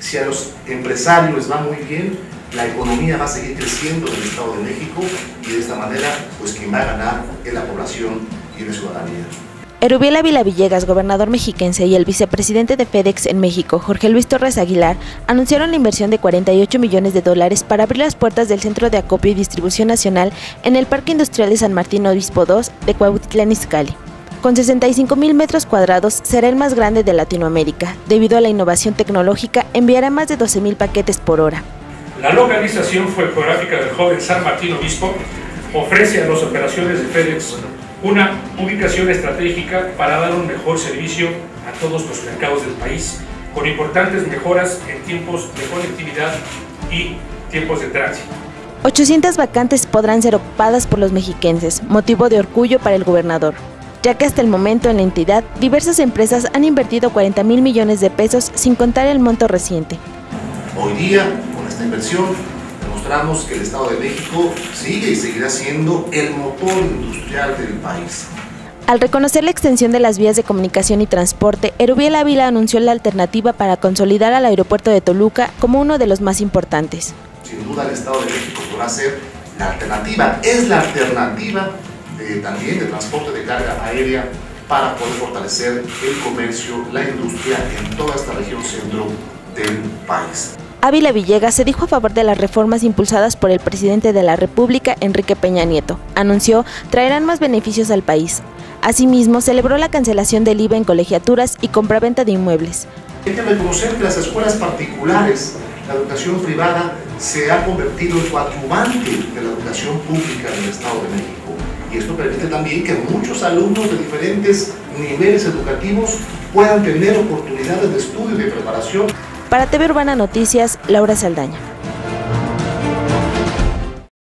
Si a los empresarios les va muy bien, la economía va a seguir creciendo en el Estado de México y de esta manera, pues quien va a ganar es la población y la ciudadanía. Erubiel Ávila Villegas, gobernador mexiquense, y el vicepresidente de FedEx en México, Jorge Luis Torres Aguilar, anunciaron la inversión de $48 millones para abrir las puertas del Centro de Acopio y Distribución Nacional en el Parque Industrial de San Martín Obispo II de Cuautitlán Izcalli. Con 65,000 metros cuadrados, será el más grande de Latinoamérica. Debido a la innovación tecnológica, enviará más de 12,000 paquetes por hora. La localización geográfica del hub de San Martín Obispo ofrece a las operaciones de FedEx una ubicación estratégica para dar un mejor servicio a todos los mercados del país, con importantes mejoras en tiempos de conectividad y tiempos de tránsito. 800 vacantes podrán ser ocupadas por los mexiquenses, motivo de orgullo para el gobernador, ya que hasta el momento en la entidad diversas empresas han invertido 40,000 millones de pesos sin contar el monto reciente. Hoy día, con esta inversión, demostramos que el Estado de México sigue y seguirá siendo el motor industrial del país. Al reconocer la extensión de las vías de comunicación y transporte, Erubiel Ávila anunció la alternativa para consolidar al aeropuerto de Toluca como uno de los más importantes. Sin duda el Estado de México podrá ser la alternativa, es la alternativa también de transporte de carga aérea para poder fortalecer el comercio, la industria en toda esta región centro del país. Ávila Villegas se dijo a favor de las reformas impulsadas por el presidente de la República, Enrique Peña Nieto. Anunció traerán más beneficios al país. Asimismo, celebró la cancelación del IVA en colegiaturas y compraventa de inmuebles. Hay que reconocer que las escuelas particulares, la educación privada, se ha convertido en coadyuvante de la educación pública en el Estado de México. Y esto permite también que muchos alumnos de diferentes niveles educativos puedan tener oportunidades de estudio y de preparación. Para TV Urbana Noticias, Laura Saldaña.